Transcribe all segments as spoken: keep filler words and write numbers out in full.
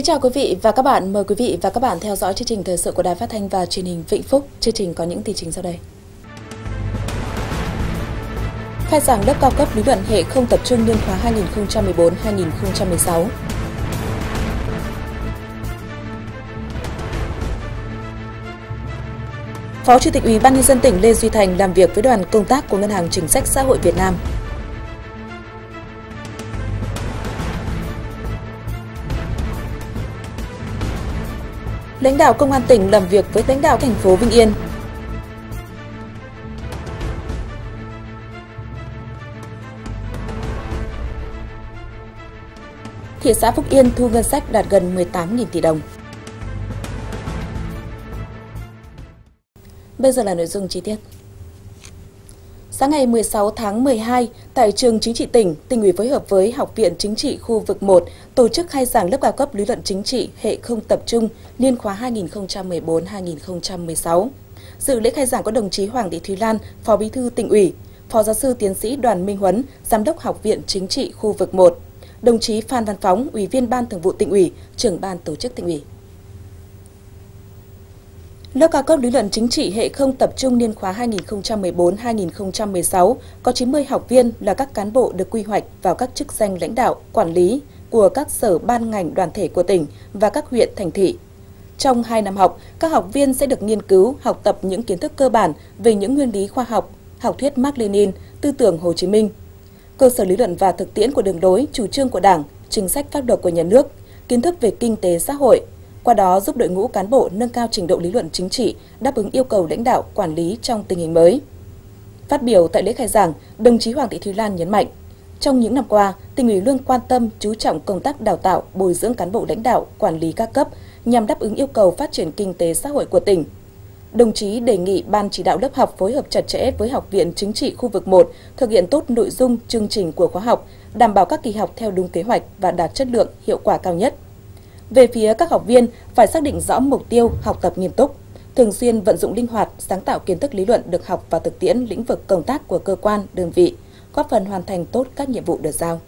chào quý vị và các bạn, mời quý vị và các bạn theo dõi chương trình thời sự của Đài Phát thanh và Truyền hình Vĩnh Phúc. Chương trình có những tin chính sau đây. Khai giảng lớp cao cấp lý luận hệ không tập trung niên khóa hai nghìn không trăm mười bốn hai nghìn không trăm mười sáu. Phó Chủ tịch Ủy ban nhân dân tỉnh Lê Duy Thành làm việc với đoàn công tác của Ngân hàng Chính sách Xã hội Việt Nam. Lãnh đạo Công an tỉnh làm việc với lãnh đạo thành phố Vĩnh Yên. Thị xã Phúc Yên thu ngân sách đạt gần mười tám nghìn tỷ đồng. Bây giờ là nội dung chi tiết. Sáng ngày mười sáu tháng mười hai, tại trường Chính trị tỉnh, tỉnh ủy phối hợp với Học viện Chính trị khu vực một tổ chức khai giảng lớp cao cấp lý luận chính trị hệ không tập trung niên khóa hai nghìn không trăm mười bốn hai nghìn không trăm mười sáu. Dự lễ khai giảng có đồng chí Hoàng Thị Thúy Lan, Phó Bí thư Tỉnh ủy, Phó Giáo sư Tiến sĩ Đoàn Minh Huấn, Giám đốc Học viện Chính trị khu vực một, đồng chí Phan Văn Phóng, Ủy viên Ban Thường vụ Tỉnh ủy, Trưởng ban Tổ chức Tỉnh ủy. Lớp cao cấp lý luận chính trị hệ không tập trung niên khóa hai nghìn không trăm mười bốn hai nghìn không trăm mười sáu có chín mươi học viên là các cán bộ được quy hoạch vào các chức danh lãnh đạo, quản lý của các sở ban ngành đoàn thể của tỉnh và các huyện, thành thị. Trong hai năm học, các học viên sẽ được nghiên cứu, học tập những kiến thức cơ bản về những nguyên lý khoa học, học thuyết Mác Lênin, tư tưởng Hồ Chí Minh, cơ sở lý luận và thực tiễn của đường lối, chủ trương của Đảng, chính sách pháp luật của nhà nước, kiến thức về kinh tế xã hội. Qua đó giúp đội ngũ cán bộ nâng cao trình độ lý luận chính trị, đáp ứng yêu cầu lãnh đạo, quản lý trong tình hình mới. Phát biểu tại lễ khai giảng, đồng chí Hoàng Thị Thúy Lan nhấn mạnh, trong những năm qua, tỉnh ủy luôn quan tâm, chú trọng công tác đào tạo, bồi dưỡng cán bộ lãnh đạo, quản lý các cấp nhằm đáp ứng yêu cầu phát triển kinh tế xã hội của tỉnh. Đồng chí đề nghị Ban chỉ đạo lớp học phối hợp chặt chẽ với Học viện Chính trị khu vực một, thực hiện tốt nội dung, chương trình của khóa học, đảm bảo các kỳ học theo đúng kế hoạch và đạt chất lượng, hiệu quả cao nhất. Về phía các học viên, phải xác định rõ mục tiêu, học tập nghiêm túc, thường xuyên vận dụng linh hoạt, sáng tạo kiến thức lý luận được học và thực tiễn lĩnh vực công tác của cơ quan, đơn vị, góp phần hoàn thành tốt các nhiệm vụ được giao.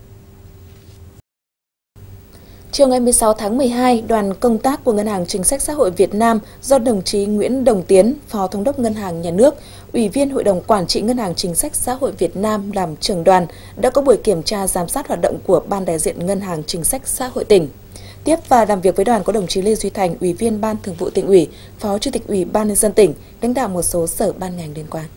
Chiều ngày mười sáu tháng mười hai, đoàn công tác của Ngân hàng Chính sách Xã hội Việt Nam do đồng chí Nguyễn Đồng Tiến, Phó Thống đốc Ngân hàng Nhà nước, Ủy viên Hội đồng Quản trị Ngân hàng Chính sách Xã hội Việt Nam làm trưởng đoàn đã có buổi kiểm tra giám sát hoạt động của Ban đại diện Ngân hàng Chính sách Xã hội tỉnh. Tiếp và làm việc với đoàn có đồng chí Lê Duy Thành, Ủy viên Ban Thường vụ Tỉnh ủy, Phó Chủ tịch Ủy ban nhân dân tỉnh, lãnh đạo một số sở ban ngành liên quan.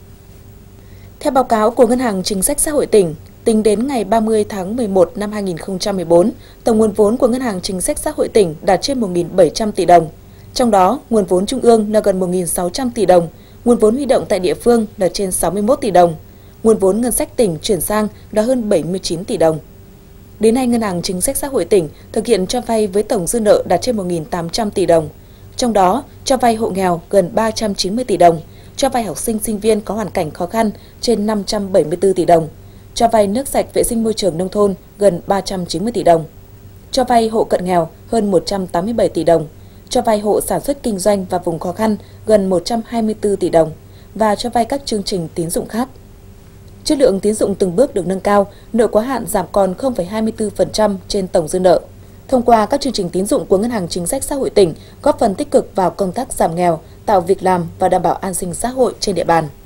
Theo báo cáo của Ngân hàng Chính sách Xã hội tỉnh, tính đến ngày ba mươi tháng mười một năm hai nghìn không trăm mười bốn, tổng nguồn vốn của Ngân hàng Chính sách Xã hội tỉnh đạt trên một nghìn bảy trăm tỷ đồng. Trong đó, nguồn vốn trung ương là gần một nghìn sáu trăm tỷ đồng, nguồn vốn huy động tại địa phương là trên sáu mươi mốt tỷ đồng, nguồn vốn ngân sách tỉnh chuyển sang là hơn bảy mươi chín tỷ đồng. Đến nay, Ngân hàng Chính sách Xã hội tỉnh thực hiện cho vay với tổng dư nợ đạt trên một nghìn tám trăm tỷ đồng. Trong đó, cho vay hộ nghèo gần ba trăm chín mươi tỷ đồng, cho vay học sinh sinh viên có hoàn cảnh khó khăn trên năm trăm bảy mươi tư tỷ đồng, cho vay nước sạch vệ sinh môi trường nông thôn gần ba trăm chín mươi tỷ đồng, cho vay hộ cận nghèo hơn một trăm tám mươi bảy tỷ đồng, cho vay hộ sản xuất kinh doanh và vùng khó khăn gần một trăm hai mươi tư tỷ đồng và cho vay các chương trình tín dụng khác. Chất lượng tín dụng từng bước được nâng cao, nợ quá hạn giảm còn không phẩy hai mươi tư phần trăm trên tổng dư nợ. Thông qua các chương trình tín dụng của Ngân hàng Chính sách Xã hội tỉnh, góp phần tích cực vào công tác giảm nghèo, tạo việc làm và đảm bảo an sinh xã hội trên địa bàn.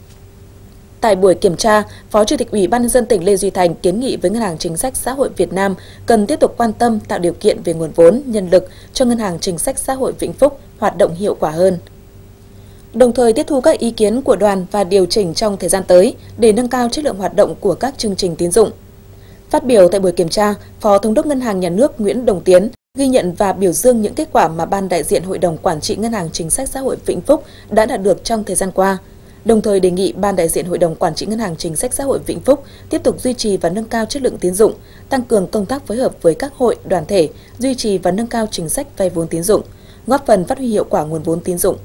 Tại buổi kiểm tra, Phó Chủ tịch Ủy ban nhân dân tỉnh Lê Duy Thành kiến nghị với Ngân hàng Chính sách Xã hội Việt Nam cần tiếp tục quan tâm tạo điều kiện về nguồn vốn, nhân lực cho Ngân hàng Chính sách Xã hội Vĩnh Phúc hoạt động hiệu quả hơn. Đồng thời tiếp thu các ý kiến của đoàn và điều chỉnh trong thời gian tới để nâng cao chất lượng hoạt động của các chương trình tín dụng. Phát biểu tại buổi kiểm tra, Phó Thống đốc Ngân hàng Nhà nước Nguyễn Đồng Tiến ghi nhận và biểu dương những kết quả mà Ban đại diện Hội đồng Quản trị Ngân hàng Chính sách Xã hội Vĩnh Phúc đã đạt được trong thời gian qua. Đồng thời đề nghị Ban đại diện Hội đồng Quản trị Ngân hàng Chính sách Xã hội Vĩnh Phúc tiếp tục duy trì và nâng cao chất lượng tín dụng, tăng cường công tác phối hợp với các hội, đoàn thể, duy trì và nâng cao chính sách vay vốn tín dụng, góp phần phát huy hiệu quả nguồn vốn tín dụng.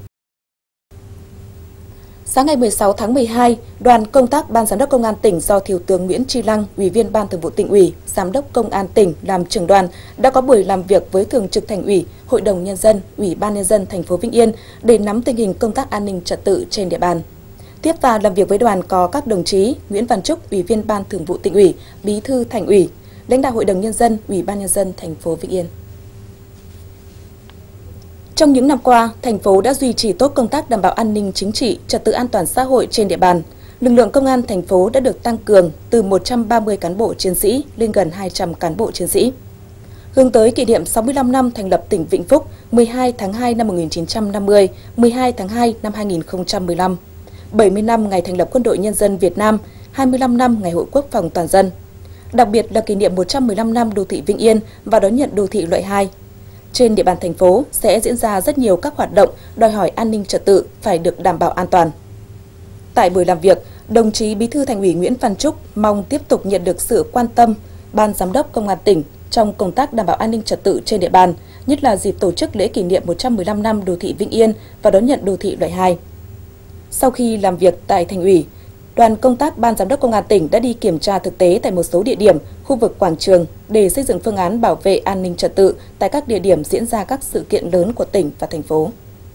Sáng ngày mười sáu tháng mười hai, đoàn công tác Ban Giám đốc Công an tỉnh do Thiếu tướng Nguyễn Chi Lăng, Ủy viên Ban Thường vụ Tỉnh ủy, Giám đốc Công an tỉnh làm trưởng đoàn đã có buổi làm việc với Thường trực Thành ủy, Hội đồng Nhân dân, Ủy ban Nhân dân thành phố Vĩnh Yên để nắm tình hình công tác an ninh trật tự trên địa bàn. Tiếp và làm việc với đoàn có các đồng chí Nguyễn Văn Trúc, Ủy viên Ban Thường vụ Tỉnh ủy, Bí thư Thành ủy, lãnh đạo Hội đồng Nhân dân, Ủy ban Nhân dân thành phố Vĩnh Yên. Trong những năm qua, thành phố đã duy trì tốt công tác đảm bảo an ninh chính trị, trật tự an toàn xã hội trên địa bàn. Lực lượng công an thành phố đã được tăng cường từ một trăm ba mươi cán bộ chiến sĩ lên gần hai trăm cán bộ chiến sĩ. Hướng tới kỷ niệm sáu mươi lăm năm thành lập tỉnh Vĩnh Phúc mười hai tháng hai năm một nghìn chín trăm năm mươi, mười hai tháng hai năm hai nghìn không trăm mười lăm, bảy mươi năm ngày thành lập Quân đội Nhân dân Việt Nam, hai mươi lăm năm Ngày hội Quốc phòng toàn dân. Đặc biệt là kỷ niệm một trăm mười lăm năm đô thị Vĩnh Yên và đón nhận đô thị loại hai. Trên địa bàn thành phố sẽ diễn ra rất nhiều các hoạt động đòi hỏi an ninh trật tự phải được đảm bảo an toàn. Tại buổi làm việc, đồng chí Bí thư Thành ủy Nguyễn Văn Trúc mong tiếp tục nhận được sự quan tâm Ban Giám đốc Công an tỉnh trong công tác đảm bảo an ninh trật tự trên địa bàn, nhất là dịp tổ chức lễ kỷ niệm một trăm mười lăm năm đô thị Vĩnh Yên và đón nhận đô thị loại hai. Sau khi làm việc tại Thành ủy, đoàn công tác Ban Giám đốc Công an tỉnh đã đi kiểm tra thực tế tại một số địa điểm, khu vực quảng trường để xây dựng phương án bảo vệ an ninh trật tự tại các địa điểm diễn ra các sự kiện lớn của tỉnh và thành phố.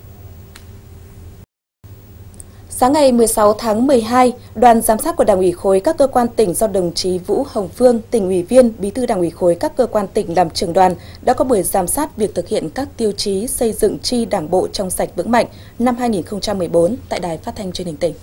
Sáng ngày mười sáu tháng mười hai, đoàn giám sát của Đảng ủy khối các cơ quan tỉnh do đồng chí Vũ Hồng Phương, tỉnh ủy viên, Bí thư Đảng ủy khối các cơ quan tỉnh làm trưởng đoàn đã có buổi giám sát việc thực hiện các tiêu chí xây dựng chi Đảng bộ trong sạch vững mạnh năm hai nghìn không trăm mười bốn tại Đài Phát thanh Truyền hình tỉnh.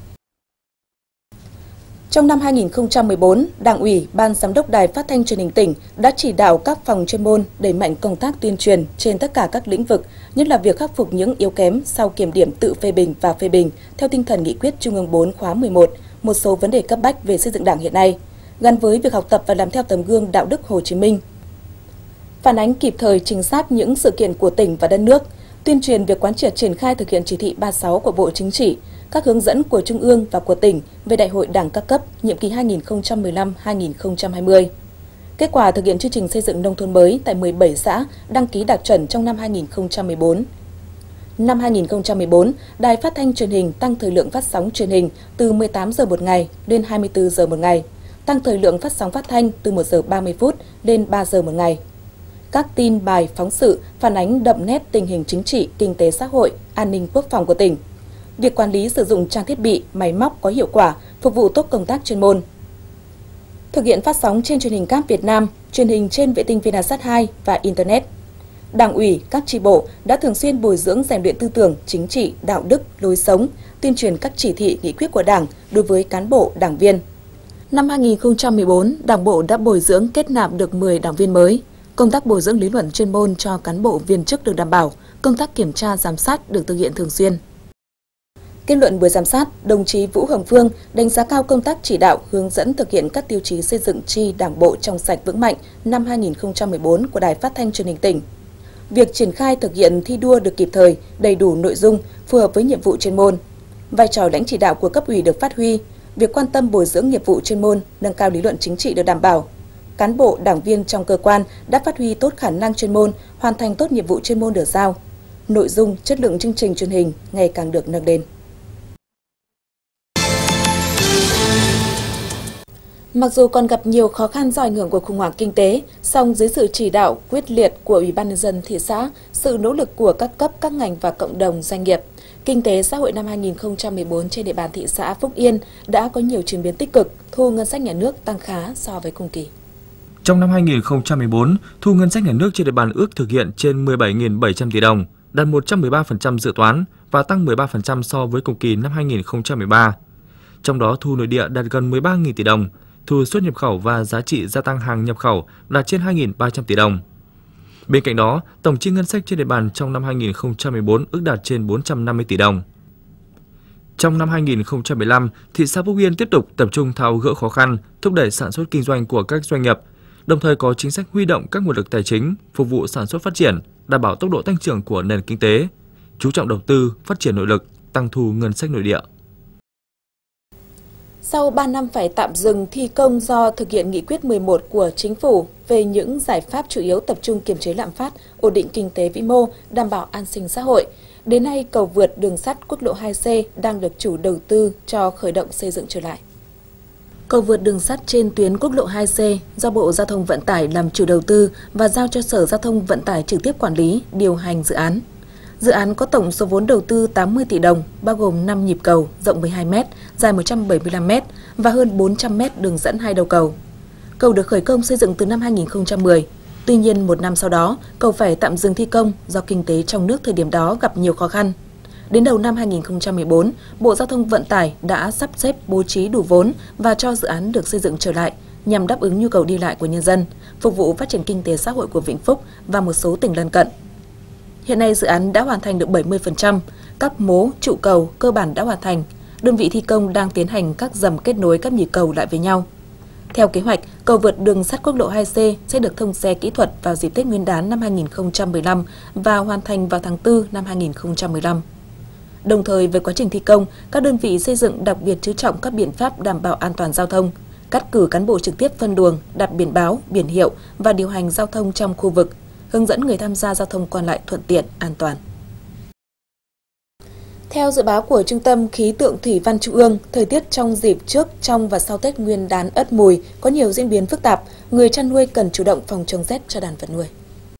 Trong năm hai nghìn không trăm mười bốn, Đảng ủy, Ban Giám đốc Đài Phát thanh Truyền hình tỉnh đã chỉ đạo các phòng chuyên môn đẩy mạnh công tác tuyên truyền trên tất cả các lĩnh vực, nhất là việc khắc phục những yếu kém sau kiểm điểm tự phê bình và phê bình theo tinh thần nghị quyết Trung ương bốn khóa mười một, một số vấn đề cấp bách về xây dựng Đảng hiện nay, gắn với việc học tập và làm theo tấm gương đạo đức Hồ Chí Minh. Phản ánh kịp thời chính xác những sự kiện của tỉnh và đất nước, tuyên truyền việc quán triệt triển khai thực hiện chỉ thị ba mươi sáu của Bộ Chính trị, các hướng dẫn của Trung ương và của tỉnh về Đại hội Đảng các cấp nhiệm kỳ hai nghìn không trăm mười lăm đến hai nghìn không trăm hai mươi. Kết quả thực hiện chương trình xây dựng nông thôn mới tại mười bảy xã đăng ký đạt chuẩn trong năm hai nghìn không trăm mười bốn. Năm hai nghìn không trăm mười bốn, Đài Phát thanh Truyền hình tăng thời lượng phát sóng truyền hình từ mười tám giờ một ngày lên hai mươi tư giờ một ngày, tăng thời lượng phát sóng phát thanh từ một giờ ba mươi phút lên ba giờ một ngày. Các tin bài phóng sự phản ánh đậm nét tình hình chính trị, kinh tế xã hội, an ninh quốc phòng của tỉnh. Việc quản lý sử dụng trang thiết bị, máy móc có hiệu quả, phục vụ tốt công tác chuyên môn. Thực hiện phát sóng trên truyền hình cáp Việt Nam, truyền hình trên vệ tinh Vinasat hai và Internet. Đảng ủy, các chi bộ đã thường xuyên bồi dưỡng rèn luyện tư tưởng, chính trị, đạo đức, lối sống, tuyên truyền các chỉ thị, nghị quyết của Đảng đối với cán bộ, đảng viên. Năm hai nghìn không trăm mười bốn, Đảng bộ đã bồi dưỡng kết nạp được mười đảng viên mới. Công tác bồi dưỡng lý luận chuyên môn cho cán bộ viên chức được đảm bảo, công tác kiểm tra giám sát được thực hiện thường xuyên. Kết luận buổi giám sát, đồng chí Vũ Hồng Phương đánh giá cao công tác chỉ đạo, hướng dẫn thực hiện các tiêu chí xây dựng chi Đảng bộ trong sạch vững mạnh năm hai nghìn không trăm mười bốn của Đài Phát thanh Truyền hình tỉnh. Việc triển khai thực hiện thi đua được kịp thời, đầy đủ nội dung, phù hợp với nhiệm vụ chuyên môn. Vai trò lãnh chỉ đạo của cấp ủy được phát huy, việc quan tâm bồi dưỡng nghiệp vụ chuyên môn, nâng cao lý luận chính trị được đảm bảo. Cán bộ, đảng viên trong cơ quan đã phát huy tốt khả năng chuyên môn, hoàn thành tốt nhiệm vụ chuyên môn được giao. Nội dung, chất lượng chương trình truyền hình ngày càng được nâng lên. Mặc dù còn gặp nhiều khó khăn do ảnh hưởng của khủng hoảng kinh tế, song dưới sự chỉ đạo quyết liệt của Ủy ban nhân dân thị xã, sự nỗ lực của các cấp, các ngành và cộng đồng doanh nghiệp, kinh tế xã hội năm hai nghìn không trăm mười bốn trên địa bàn thị xã Phúc Yên đã có nhiều chuyển biến tích cực, thu ngân sách nhà nước tăng khá so với cùng kỳ. Trong năm hai nghìn không trăm mười bốn, thu ngân sách nhà nước trên địa bàn ước thực hiện trên mười bảy nghìn bảy trăm tỷ đồng, đạt một trăm mười ba phần trăm dự toán và tăng mười ba phần trăm so với cùng kỳ năm hai nghìn không trăm mười ba. Trong đó thu nội địa đạt gần mười ba nghìn tỷ đồng, thu xuất nhập khẩu và giá trị gia tăng hàng nhập khẩu đạt trên hai nghìn ba trăm tỷ đồng. Bên cạnh đó, tổng chi ngân sách trên địa bàn trong năm hai nghìn không trăm mười bốn ước đạt trên bốn trăm năm mươi tỷ đồng. Trong năm hai nghìn không trăm mười lăm, thị xã Phúc Yên tiếp tục tập trung tháo gỡ khó khăn, thúc đẩy sản xuất kinh doanh của các doanh nghiệp, đồng thời có chính sách huy động các nguồn lực tài chính phục vụ sản xuất phát triển, đảm bảo tốc độ tăng trưởng của nền kinh tế, chú trọng đầu tư, phát triển nội lực, tăng thu ngân sách nội địa. Sau ba năm phải tạm dừng thi công do thực hiện nghị quyết mười một của Chính phủ về những giải pháp chủ yếu tập trung kiềm chế lạm phát, ổn định kinh tế vĩ mô, đảm bảo an sinh xã hội, đến nay cầu vượt đường sắt quốc lộ hai C đang được chủ đầu tư cho khởi động xây dựng trở lại. Cầu vượt đường sắt trên tuyến quốc lộ hai C do Bộ Giao thông Vận tải làm chủ đầu tư và giao cho Sở Giao thông Vận tải trực tiếp quản lý, điều hành dự án. Dự án có tổng số vốn đầu tư tám mươi tỷ đồng, bao gồm năm nhịp cầu rộng mười hai mét, dài một trăm bảy mươi lăm mét và hơn bốn trăm mét đường dẫn hai đầu cầu. Cầu được khởi công xây dựng từ năm hai nghìn không trăm mười. Tuy nhiên, một năm sau đó, cầu phải tạm dừng thi công do kinh tế trong nước thời điểm đó gặp nhiều khó khăn. Đến đầu năm hai nghìn không trăm mười bốn, Bộ Giao thông Vận tải đã sắp xếp bố trí đủ vốn và cho dự án được xây dựng trở lại nhằm đáp ứng nhu cầu đi lại của nhân dân, phục vụ phát triển kinh tế xã hội của Vĩnh Phúc và một số tỉnh lân cận. Hiện nay dự án đã hoàn thành được bảy mươi phần trăm, các mố, trụ cầu cơ bản đã hoàn thành. Đơn vị thi công đang tiến hành các dầm kết nối các nhịp cầu lại với nhau. Theo kế hoạch, cầu vượt đường sắt quốc lộ hai C sẽ được thông xe kỹ thuật vào dịp Tết Nguyên đán năm hai nghìn không trăm mười lăm và hoàn thành vào tháng tư năm hai nghìn không trăm mười lăm. Đồng thời với quá trình thi công, các đơn vị xây dựng đặc biệt chú trọng các biện pháp đảm bảo an toàn giao thông, cắt cử cán bộ trực tiếp phân luồng, đặt biển báo, biển hiệu và điều hành giao thông trong khu vực, hướng dẫn người tham gia giao thông qua lại thuận tiện, an toàn. Theo dự báo của Trung tâm Khí tượng Thủy văn Trung ương, thời tiết trong dịp trước, trong và sau Tết Nguyên đán Ất Mùi có nhiều diễn biến phức tạp, người chăn nuôi cần chủ động phòng chống rét cho đàn vật nuôi.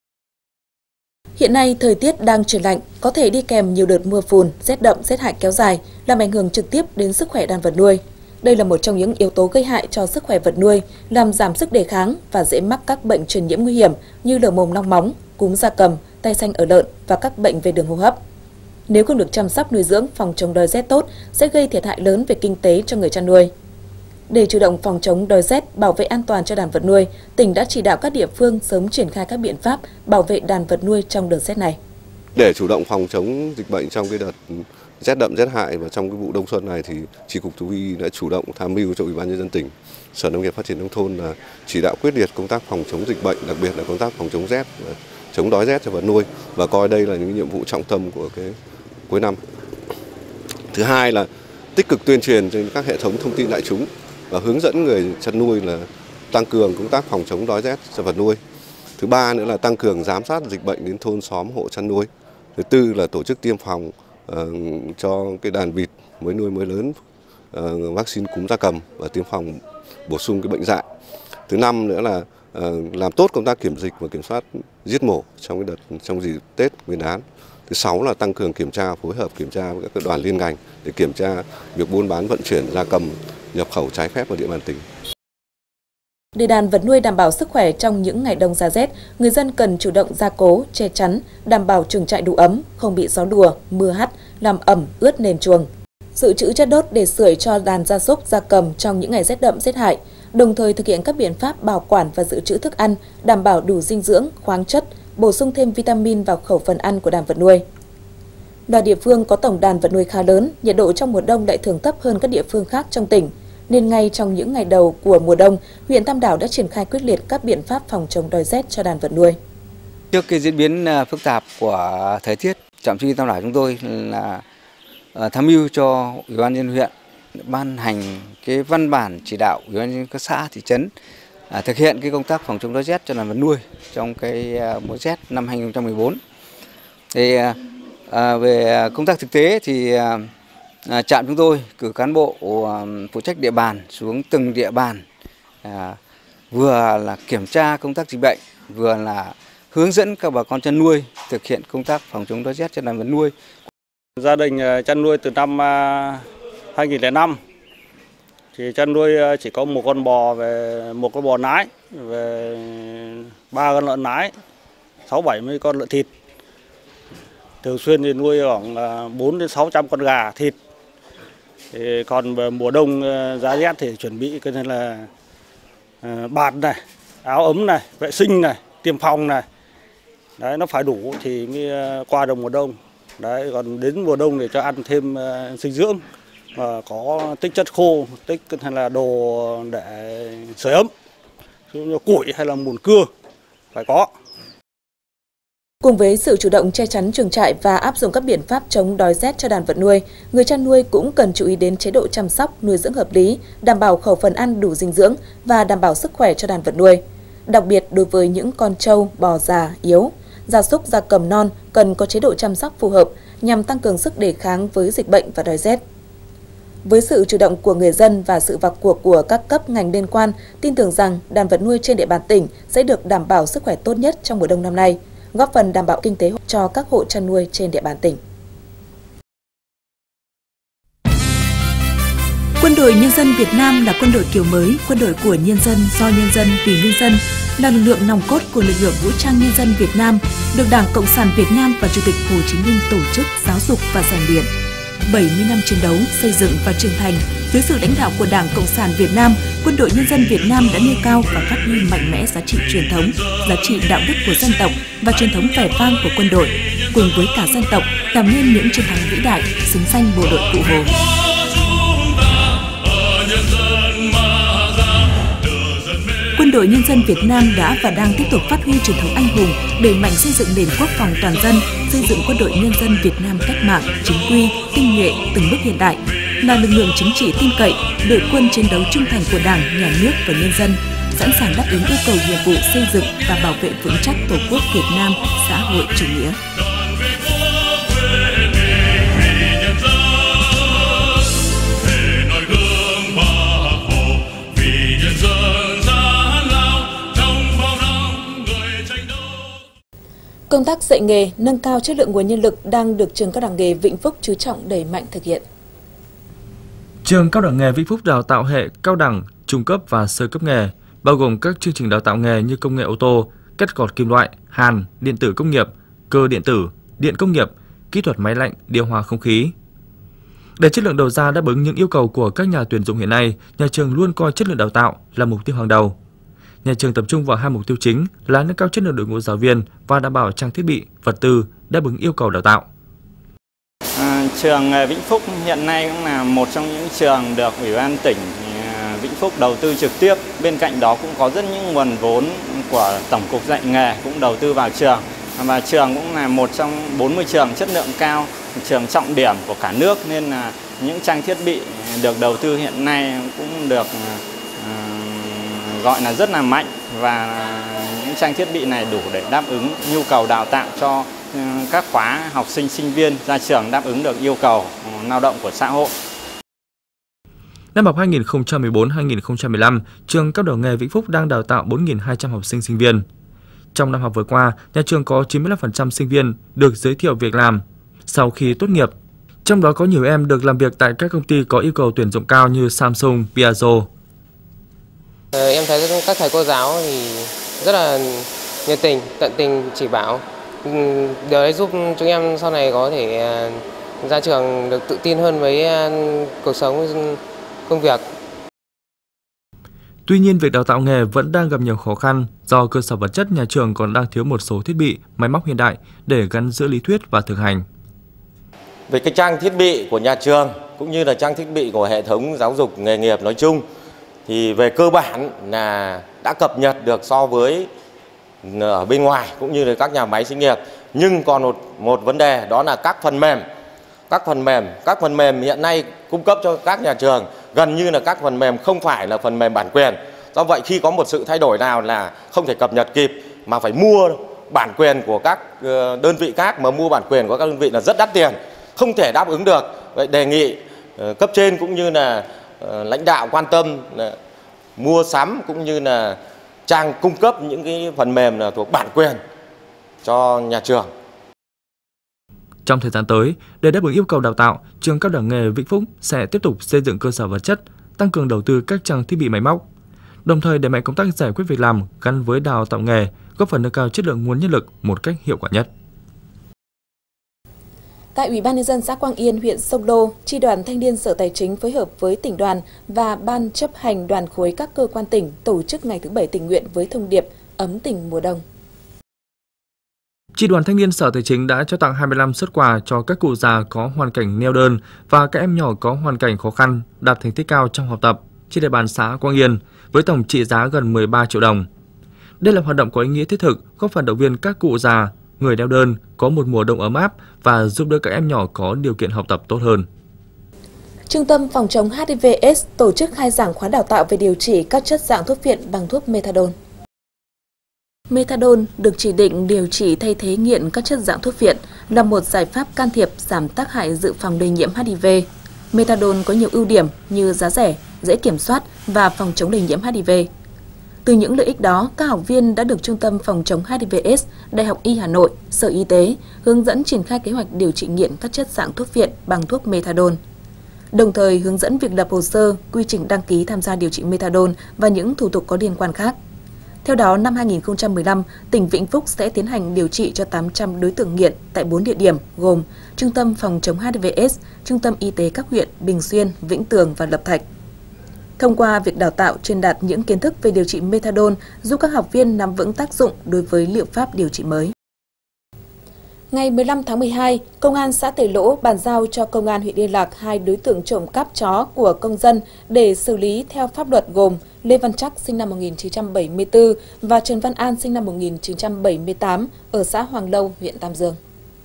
Hiện nay, thời tiết đang chuyển lạnh, có thể đi kèm nhiều đợt mưa phùn, rét đậm, rét hại kéo dài, làm ảnh hưởng trực tiếp đến sức khỏe đàn vật nuôi. Đây là một trong những yếu tố gây hại cho sức khỏe vật nuôi, làm giảm sức đề kháng và dễ mắc các bệnh truyền nhiễm nguy hiểm như lở mồm long móng, cúm gia cầm, tay xanh ở lợn và các bệnh về đường hô hấp. Nếu không được chăm sóc nuôi dưỡng phòng chống đói rét tốt, sẽ gây thiệt hại lớn về kinh tế cho người chăn nuôi. Để chủ động phòng chống đói rét, bảo vệ an toàn cho đàn vật nuôi, tỉnh đã chỉ đạo các địa phương sớm triển khai các biện pháp bảo vệ đàn vật nuôi trong đợt rét này. Để chủ động phòng chống dịch bệnh trong cái đợt rét đậm rét hại và trong cái vụ đông xuân này thì Chi cục Thú y đã chủ động tham mưu cho Ủy ban nhân dân tỉnh, Sở Nông nghiệp Phát triển nông thôn là chỉ đạo quyết liệt công tác phòng chống dịch bệnh, đặc biệt là công tác phòng chống rét, chống đói rét cho vật nuôi và coi đây là những nhiệm vụ trọng tâm của cái cuối năm. Thứ hai là tích cực tuyên truyền trên các hệ thống thông tin đại chúng và hướng dẫn người chăn nuôi là tăng cường công tác phòng chống đói rét cho vật nuôi. Thứ ba nữa là tăng cường giám sát dịch bệnh đến thôn xóm hộ chăn nuôi. Thứ tư là tổ chức tiêm phòng uh, cho cái đàn vịt mới nuôi mới lớn uh, vaccine cúm gia cầm và tiêm phòng bổ sung cái bệnh dại. Thứ năm nữa là uh, làm tốt công tác kiểm dịch và kiểm soát giết mổ trong cái đợt trong dịp Tết Nguyên đán. Thứ sáu là tăng cường kiểm tra, phối hợp kiểm tra với các đoàn liên ngành để kiểm tra việc buôn bán vận chuyển gia cầm nhập khẩu trái phép vào địa bàn tỉnh. Để đàn vật nuôi đảm bảo sức khỏe trong những ngày đông giá rét, người dân cần chủ động gia cố, che chắn, đảm bảo chuồng trại đủ ấm, không bị gió đùa, mưa hắt, làm ẩm, ướt nền chuồng. Dự trữ chất đốt để sưởi cho đàn gia súc, gia cầm trong những ngày rét đậm, rét hại, đồng thời thực hiện các biện pháp bảo quản và dự trữ thức ăn, đảm bảo đủ dinh dưỡng, khoáng chất, bổ sung thêm vitamin vào khẩu phần ăn của đàn vật nuôi. Là địa phương có tổng đàn vật nuôi khá lớn, nhiệt độ trong mùa đông lại thường thấp hơn các địa phương khác trong tỉnh, nên ngay trong những ngày đầu của mùa đông, huyện Tam Đảo đã triển khai quyết liệt các biện pháp phòng chống đói rét cho đàn vật nuôi. Trước cái diễn biến phức tạp của thời tiết, Trạm Thú y Tam Đảo chúng tôi là tham mưu cho Ủy ban nhân dân huyện ban hành cái văn bản chỉ đạo Ủy ban nhân dân các xã thị trấn À, thực hiện cái công tác phòng chống đói rét cho đàn vật nuôi trong cái uh, mùa rét năm hai nghìn không trăm mười bốn. Thì uh, về công tác thực tế thì uh, uh, trạm chúng tôi cử cán bộ uh, phụ trách địa bàn xuống từng địa bàn, uh, vừa là kiểm tra công tác dịch bệnh, vừa là hướng dẫn các bà con chăn nuôi thực hiện công tác phòng chống đói rét cho đàn vật nuôi. Gia đình chăn nuôi từ năm hai nghìn không trăm lẻ năm. Thì chăn nuôi chỉ có một con bò về một con bò nái, về ba con lợn nái, sáu bảy mươi con lợn thịt. Thường xuyên thì nuôi khoảng bốn đến sáu trăm con gà thịt. Thì còn về mùa đông giá rét thì chuẩn bị cái này là bạt này, áo ấm này, vệ sinh này, tiêm phòng này. Đấy, nó phải đủ thì mới qua được mùa đông. Đấy, còn đến mùa đông để cho ăn thêm dinh dưỡng và có tích chất khô, tích hay là đồ để sưởi ấm, như củi hay là mùn cưa phải có. Cùng với sự chủ động che chắn chuồng trại và áp dụng các biện pháp chống đói rét cho đàn vật nuôi, người chăn nuôi cũng cần chú ý đến chế độ chăm sóc, nuôi dưỡng hợp lý, đảm bảo khẩu phần ăn đủ dinh dưỡng và đảm bảo sức khỏe cho đàn vật nuôi. Đặc biệt đối với những con trâu, bò già, yếu, gia súc, gia cầm non cần có chế độ chăm sóc phù hợp nhằm tăng cường sức đề kháng với dịch bệnh và đói rét. Với sự chủ động của người dân và sự vào cuộc của các cấp ngành liên quan, tin tưởng rằng đàn vật nuôi trên địa bàn tỉnh sẽ được đảm bảo sức khỏe tốt nhất trong mùa đông năm nay, góp phần đảm bảo kinh tế cho các hộ chăn nuôi trên địa bàn tỉnh. Quân đội Nhân dân Việt Nam là quân đội kiểu mới, quân đội của nhân dân, do nhân dân, vì nhân dân, là lực lượng nòng cốt của lực lượng vũ trang nhân dân Việt Nam, được Đảng Cộng sản Việt Nam và Chủ tịch Hồ Chí Minh tổ chức, giáo dục và rèn luyện. bảy mươi năm chiến đấu, xây dựng và trưởng thành, dưới sự lãnh đạo của Đảng Cộng sản Việt Nam, quân đội Nhân dân Việt Nam đã nêu cao và phát huy mạnh mẽ giá trị truyền thống, giá trị đạo đức của dân tộc và truyền thống vẻ vang của quân đội, cùng với cả dân tộc làm nên những chiến thắng vĩ đại, xứng danh bộ đội Cụ Hồ. Quân đội Nhân dân Việt Nam đã và đang tiếp tục phát huy truyền thống anh hùng, đẩy mạnh xây dựng nền quốc phòng toàn dân, xây dựng quân đội Nhân dân Việt Nam cách mạng, chính quy, tinh nhuệ, từng bước hiện đại, là lực lượng chính trị tin cậy, đội quân chiến đấu trung thành của Đảng, Nhà nước và nhân dân, sẵn sàng đáp ứng yêu cầu nhiệm vụ xây dựng và bảo vệ vững chắc Tổ quốc Việt Nam xã hội chủ nghĩa. Công tác dạy nghề, nâng cao chất lượng nguồn nhân lực đang được Trường Cao đẳng nghề Vĩnh Phúc chú trọng đẩy mạnh thực hiện. Trường Cao đẳng nghề Vĩnh Phúc đào tạo hệ cao đẳng, trung cấp và sơ cấp nghề, bao gồm các chương trình đào tạo nghề như công nghệ ô tô, cắt gọt kim loại, hàn, điện tử công nghiệp, cơ điện tử, điện công nghiệp, kỹ thuật máy lạnh, điều hòa không khí. Để chất lượng đầu ra đáp ứng những yêu cầu của các nhà tuyển dụng hiện nay, nhà trường luôn coi chất lượng đào tạo là mục tiêu hàng đầu. Nhà trường tập trung vào hai mục tiêu chính là nâng cao chất lượng đội ngũ giáo viên và đảm bảo trang thiết bị, vật tư đáp ứng yêu cầu đào tạo. À, trường Vĩnh Phúc hiện nay cũng là một trong những trường được Ủy ban tỉnh Vĩnh Phúc đầu tư trực tiếp. Bên cạnh đó cũng có rất những nguồn vốn của Tổng cục dạy nghề cũng đầu tư vào trường. Và trường cũng là một trong bốn mươi trường chất lượng cao, trường trọng điểm của cả nước, nên là những trang thiết bị được đầu tư hiện nay cũng được gọi là rất là mạnh, và những trang thiết bị này đủ để đáp ứng nhu cầu đào tạo cho các khóa học sinh sinh viên ra trường, đáp ứng được yêu cầu lao động của xã hội. Năm học hai nghìn không trăm mười bốn hai nghìn không trăm mười lăm, Trường Cao đẳng nghề Vĩnh Phúc đang đào tạo bốn nghìn hai trăm học sinh sinh viên. Trong năm học vừa qua, nhà trường có chín mươi lăm phần trăm sinh viên được giới thiệu việc làm sau khi tốt nghiệp. Trong đó có nhiều em được làm việc tại các công ty có yêu cầu tuyển dụng cao như Samsung, Piaggio. Em thấy các thầy cô giáo thì rất là nhiệt tình, tận tình chỉ bảo. Điều đấy giúp chúng em sau này có thể ra trường được tự tin hơn với cuộc sống, công việc. Tuy nhiên, việc đào tạo nghề vẫn đang gặp nhiều khó khăn do cơ sở vật chất nhà trường còn đang thiếu một số thiết bị, máy móc hiện đại để gắn giữa lý thuyết và thực hành. Về cái trang thiết bị của nhà trường cũng như là trang thiết bị của hệ thống giáo dục nghề nghiệp nói chung thì về cơ bản là đã cập nhật được so với ở bên ngoài cũng như là các nhà máy xí nghiệp, nhưng còn một một vấn đề đó là các phần mềm. Các phần mềm, các phần mềm hiện nay cung cấp cho các nhà trường gần như là các phần mềm không phải là phần mềm bản quyền. Do vậy khi có một sự thay đổi nào là không thể cập nhật kịp mà phải mua bản quyền của các đơn vị khác, mà mua bản quyền của các đơn vị là rất đắt tiền, không thể đáp ứng được. Vậy đề nghị cấp trên cũng như là lãnh đạo quan tâm là mua sắm cũng như là trang cung cấp những cái phần mềm là thuộc bản quyền cho nhà trường. Trong thời gian tới, để đáp ứng yêu cầu đào tạo, Trường Cao đẳng nghề Vĩnh Phúc sẽ tiếp tục xây dựng cơ sở vật chất, tăng cường đầu tư các trang thiết bị máy móc, đồng thời đẩy mạnh công tác giải quyết việc làm gắn với đào tạo nghề, góp phần nâng cao chất lượng nguồn nhân lực một cách hiệu quả nhất. Tại Ủy ban Nhân dân xã Quang Yên, huyện Sông Lô, Chi đoàn Thanh niên Sở Tài chính phối hợp với tỉnh đoàn và Ban chấp hành đoàn khối các cơ quan tỉnh tổ chức ngày thứ bảy tình nguyện với thông điệp ấm tình mùa đông. Chi đoàn Thanh niên Sở Tài chính đã trao tặng hai mươi lăm suất quà cho các cụ già có hoàn cảnh neo đơn và các em nhỏ có hoàn cảnh khó khăn đạt thành tích cao trong học tập trên địa bàn xã Quang Yên với tổng trị giá gần mười ba triệu đồng. Đây là hoạt động có ý nghĩa thiết thực, góp phần động viên các cụ già, người neo đơn có một mùa đông ấm áp và giúp đỡ các em nhỏ có điều kiện học tập tốt hơn. Trung tâm phòng chống H I V AIDS tổ chức khai giảng khóa đào tạo về điều trị các chất dạng thuốc viện bằng thuốc methadone. Methadone được chỉ định điều trị thay thế nghiện các chất dạng thuốc viện là một giải pháp can thiệp giảm tác hại dự phòng lây nhiễm H I V. Methadone có nhiều ưu điểm như giá rẻ, dễ kiểm soát và phòng chống lây nhiễm H I V. Từ những lợi ích đó, các học viên đã được Trung tâm phòng chống H I V AIDS, Đại học Y Hà Nội, Sở Y tế hướng dẫn triển khai kế hoạch điều trị nghiện các chất dạng thuốc viện bằng thuốc methadone. đồng thời hướng dẫn việc lập hồ sơ, quy trình đăng ký tham gia điều trị methadone và những thủ tục có liên quan khác. Theo đó, năm hai nghìn không trăm mười lăm, tỉnh Vĩnh Phúc sẽ tiến hành điều trị cho tám trăm đối tượng nghiện tại bốn địa điểm gồm Trung tâm phòng chống H I V AIDS, Trung tâm y tế các huyện Bình Xuyên, Vĩnh Tường và Lập Thạch. Thông qua việc đào tạo truyền đạt những kiến thức về điều trị methadone giúp các học viên nắm vững tác dụng đối với liệu pháp điều trị mới. Ngày mười lăm tháng mười hai, Công an xã Tề Lỗ bàn giao cho Công an huyện Yên Lạc hai đối tượng trộm cắp chó của công dân để xử lý theo pháp luật gồm Lê Văn Trắc sinh năm một nghìn chín trăm bảy mươi tư và Trần Văn An sinh năm một nghìn chín trăm bảy mươi tám ở xã Hoàng Lâu, huyện Tam Dương.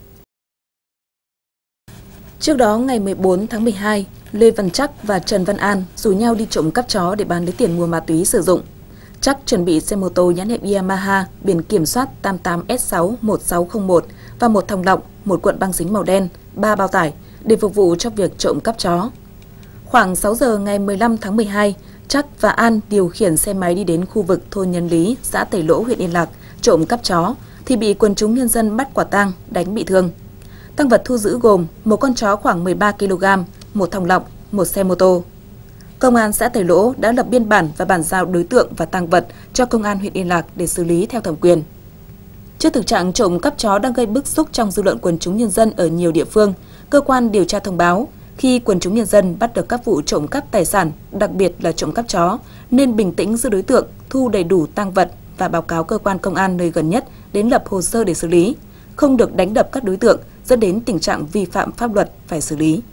Trước đó, ngày mười bốn tháng mười hai, Lê Văn Trắc và Trần Văn An rủ nhau đi trộm cắp chó để bán lấy tiền mua ma túy sử dụng. Trắc chuẩn bị xe mô tô nhãn hiệu Yamaha biển kiểm soát tám tám S sáu một sáu không một và một thòng lọng, một cuộn băng dính màu đen, ba bao tải để phục vụ cho việc trộm cắp chó. Khoảng sáu giờ ngày mười lăm tháng mười hai, Trắc và An điều khiển xe máy đi đến khu vực thôn Nhân Lý, xã Tề Lỗ, huyện Yên Lạc trộm cắp chó thì bị quần chúng nhân dân bắt quả tang, đánh bị thương. Tang vật thu giữ gồm một con chó khoảng mười ba ki lô gam, một thòng lọng, một xe mô tô. Công an xã Tề Lỗ đã lập biên bản và bàn giao đối tượng và tang vật cho Công an huyện Yên Lạc để xử lý theo thẩm quyền. Trước thực trạng trộm cắp chó đang gây bức xúc trong dư luận quần chúng nhân dân ở nhiều địa phương, cơ quan điều tra thông báo khi quần chúng nhân dân bắt được các vụ trộm cắp tài sản, đặc biệt là trộm cắp chó, nên bình tĩnh giữ đối tượng, thu đầy đủ tang vật và báo cáo cơ quan công an nơi gần nhất đến lập hồ sơ để xử lý, không được đánh đập các đối tượng dẫn đến tình trạng vi phạm pháp luật phải xử lý.